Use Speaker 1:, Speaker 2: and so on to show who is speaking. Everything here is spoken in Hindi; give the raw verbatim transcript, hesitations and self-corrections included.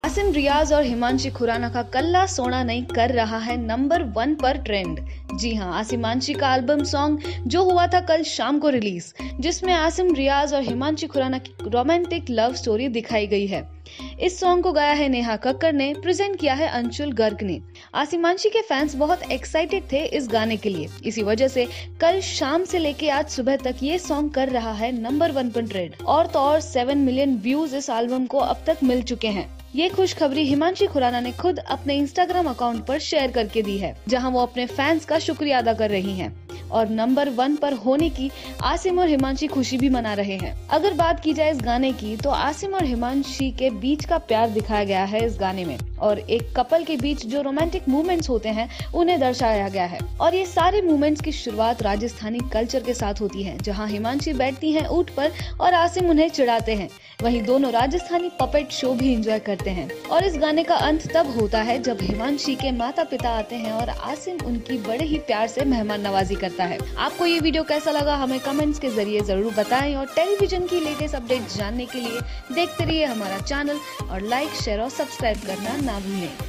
Speaker 1: आसिम रियाज और हिमांशी खुराना का कल्ला सोना नहीं कर रहा है नंबर वन पर ट्रेंड। जी हाँ, आसिमांशी का एल्बम सॉन्ग जो हुआ था कल शाम को रिलीज, जिसमें आसिम रियाज और हिमांशी खुराना की रोमांटिक लव स्टोरी दिखाई गई है। इस सॉन्ग को गाया है नेहा कक्कड़ ने, प्रेजेंट किया है अंशुल गर्ग ने। आसिमांशी के फैंस बहुत एक्साइटेड थे इस गाने के लिए, इसी वजह से कल शाम से लेके आज सुबह तक ये सॉन्ग कर रहा है नंबर वन पर ट्रेंड। और तो और सेवन मिलियन व्यूज इस एल्बम को अब तक मिल चुके हैं। ये खुशखबरी हिमांशी खुराना ने खुद अपने इंस्टाग्राम अकाउंट पर शेयर करके दी है, जहां वो अपने फैंस का शुक्रिया अदा कर रही हैं और नंबर वन पर होने की आसिम और हिमांशी खुशी भी मना रहे हैं। अगर बात की जाए इस गाने की, तो आसिम और हिमांशी के बीच का प्यार दिखाया गया है इस गाने में, और एक कपल के बीच जो रोमांटिक मूवमेंट्स होते हैं उन्हें दर्शाया गया है। और ये सारे मूवमेंट्स की शुरुआत राजस्थानी कल्चर के साथ होती है, जहाँ हिमांशी बैठती हैं ऊंट पर और आसिम उन्हें चिढ़ाते हैं। वहीं दोनों राजस्थानी पपेट शो भी एंजॉय करते हैं। और इस गाने का अंत तब होता है जब हिमांशी के माता पिता आते हैं और आसिम उनकी बड़े ही प्यार से मेहमान नवाजी करता है। आपको ये वीडियो कैसा लगा हमें कमेंट्स के जरिए जरूर बताएं, और टेलीविजन की लेटेस्ट अपडेट जानने के लिए देखते रहिए हमारा चैनल और लाइक, शेयर और सब्सक्राइब करना ना भूलें।